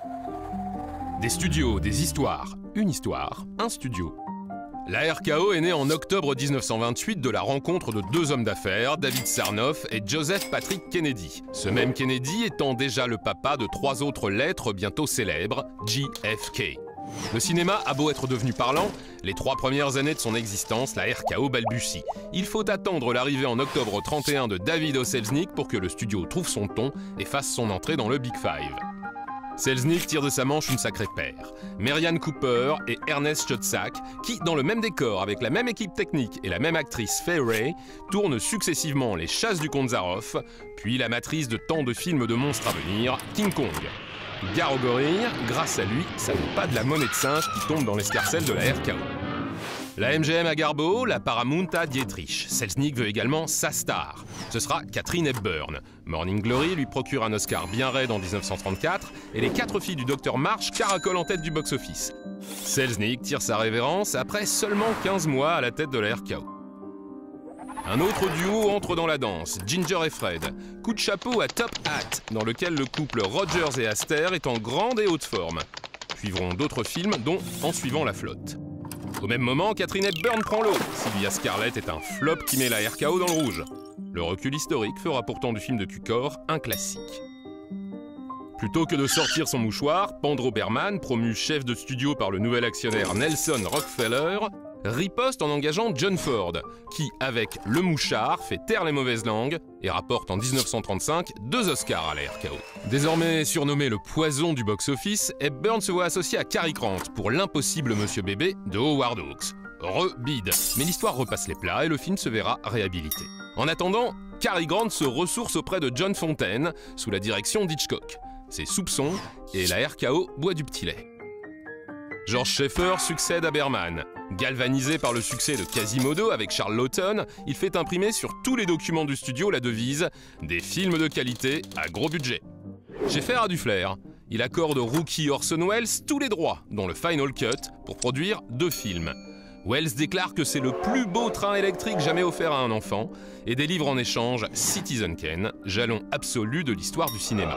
Des studios, des histoires, une histoire, un studio. La RKO est née en octobre 1928 de la rencontre de deux hommes d'affaires, David Sarnoff et Joseph Patrick Kennedy. Ce même Kennedy étant déjà le papa de trois autres lettres bientôt célèbres, JFK. Le cinéma a beau être devenu parlant, les 3 premières années de son existence, la RKO balbutie. Il faut attendre l'arrivée en octobre 31 de David O. Selznick pour que le studio trouve son ton et fasse son entrée dans le Big Five. Selznick tire de sa manche une sacrée paire. Marianne Cooper et Ernest Schoedsack, qui, dans le même décor, avec la même équipe technique et la même actrice Fay Wray, tournent successivement Les Chasses du Comte Zaroff, puis la matrice de tant de films de monstres à venir, King Kong. Gare aux gorilles, grâce à lui, ça n'est pas de la monnaie de singe qui tombe dans l'escarcelle de la RKO. La MGM à Garbeau, la Paramount à Dietrich. Selznick veut également sa star. Ce sera Katharine Hepburn. Morning Glory lui procure un Oscar bien raide en 1934 et les 4 filles du Dr March caracolent en tête du box-office. Selznick tire sa révérence après seulement 15 mois à la tête de la RKO. Un autre duo entre dans la danse, Ginger et Fred. Coup de chapeau à Top Hat, dans lequel le couple Rogers et Astaire est en grande et haute forme. Suivront d'autres films, dont En suivant la flotte. Au même moment, Katharine Hepburn prend l'eau. Sylvia Scarlett est un flop qui met la RKO dans le rouge. Le recul historique fera pourtant du film de Cukor un classique. Plutôt que de sortir son mouchoir, Pandro Berman, promu chef de studio par le nouvel actionnaire Nelson Rockefeller, riposte en engageant John Ford, qui, avec Le Mouchard, fait taire les mauvaises langues et rapporte en 1935 2 Oscars à la RKO. Désormais surnommé le poison du box-office, Hepburn se voit associé à Cary Grant pour L'impossible Monsieur Bébé de Howard Hawks. Rebide. Mais l'histoire repasse les plats et le film se verra réhabilité. En attendant, Cary Grant se ressource auprès de John Fontaine sous la direction d'Hitchcock. Ses soupçons et la RKO boit du petit lait. George Schaeffer succède à Berman. Galvanisé par le succès de Quasimodo avec Charles Laughton, il fait imprimer sur tous les documents du studio la devise « Des films de qualité à gros budget ». Schaeffer a du flair. Il accorde au rookie Orson Welles tous les droits, dont le Final Cut, pour produire 2 films. Welles déclare que c'est le plus beau train électrique jamais offert à un enfant et délivre en échange Citizen Kane, jalon absolu de l'histoire du cinéma.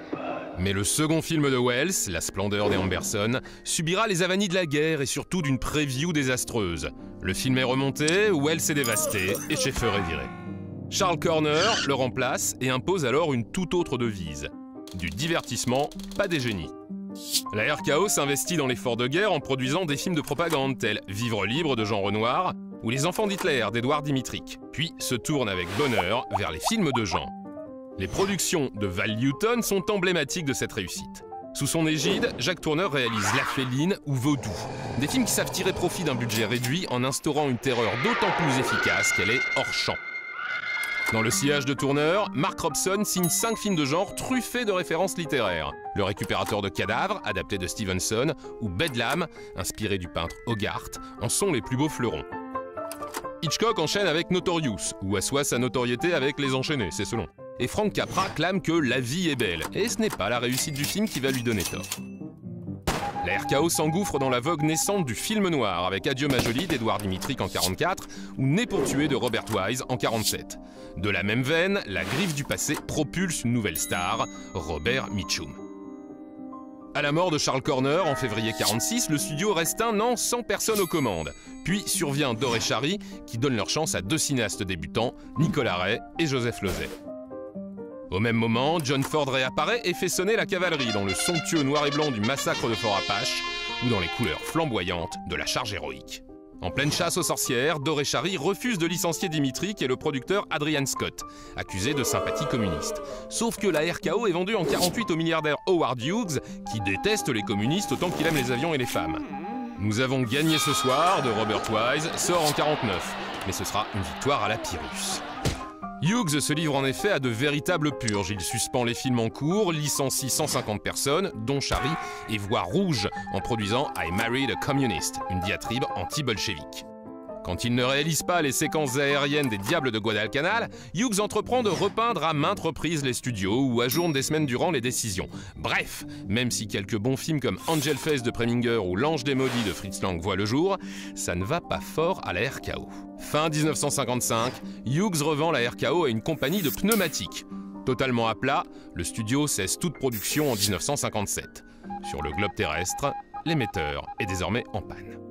Mais le second film de Welles, La splendeur des Amberson, subira les avanies de la guerre et surtout d'une preview désastreuse. Le film est remonté, Welles est dévasté et Schaeffer est viré. Charles Corner le remplace et impose alors une toute autre devise. Du divertissement, pas des génies. La RKO s'investit dans l'effort de guerre en produisant des films de propagande tels Vivre libre de Jean Renoir ou Les enfants d'Hitler d'Édouard Dimitrik, puis se tourne avec bonheur vers les films de genre. Les productions de Val Newton sont emblématiques de cette réussite. Sous son égide, Jacques Tourneur réalise La Féline ou Vaudou. Des films qui savent tirer profit d'un budget réduit en instaurant une terreur d'autant plus efficace qu'elle est hors champ. Dans le sillage de Tourneur, Mark Robson signe 5 films de genre truffés de références littéraires. Le récupérateur de cadavres, adapté de Stevenson, ou Bedlam, inspiré du peintre Hogarth, en sont les plus beaux fleurons. Hitchcock enchaîne avec Notorious, ou assoit sa notoriété avec Les Enchaînés, c'est selon. Et Frank Capra clame que La vie est belle, et ce n'est pas la réussite du film qui va lui donner tort. La RKO s'engouffre dans la vogue naissante du film noir avec Adieu ma jolie d'Édouard Dimitrik en 1944 ou Né pour tuer de Robert Wise en 1947. De la même veine, La griffe du passé propulse une nouvelle star, Robert Mitchum. À la mort de Charles Corner en février 1946, le studio reste un an sans personne aux commandes. Puis survient Dore et Chary qui donnent leur chance à 2 cinéastes débutants, Nicolas Ray et Joseph Losey. Au même moment, John Ford réapparaît et fait sonner la cavalerie dans le somptueux noir et blanc du massacre de Fort Apache ou dans les couleurs flamboyantes de la charge héroïque. En pleine chasse aux sorcières, Dore et Chary refuse de licencier Dimitrik et le producteur Adrian Scott, accusé de sympathie communiste. Sauf que la RKO est vendue en 1948 au milliardaire Howard Hughes, qui déteste les communistes autant qu'il aime les avions et les femmes. Nous avons gagné ce soir de Robert Wise sort en 1949, mais ce sera une victoire à la Pyrrhus. Hughes se livre en effet à de véritables purges. Il suspend les films en cours, licencie 150 personnes, dont Chary, et voit rouge en produisant I Married a Communist, une diatribe anti-bolchevique. Quand il ne réalise pas les séquences aériennes des Diables de Guadalcanal, Hughes entreprend de repeindre à maintes reprises les studios ou ajourne des semaines durant les décisions. Bref, même si quelques bons films comme Angel Face de Preminger ou L'Ange des Maudits de Fritz Lang voient le jour, ça ne va pas fort à la RKO. Fin 1955, Hughes revend la RKO à une compagnie de pneumatiques. Totalement à plat, le studio cesse toute production en 1957. Sur le globe terrestre, l'émetteur est désormais en panne.